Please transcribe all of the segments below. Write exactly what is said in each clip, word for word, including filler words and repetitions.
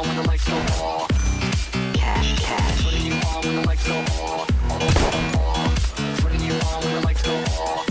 when the lights go off. Cash, cash. Putting you on when the lights go off. Putting you on when the lights go off.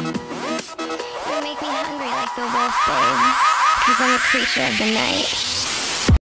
The wolf, babe, 'cause I'm a creature of the night.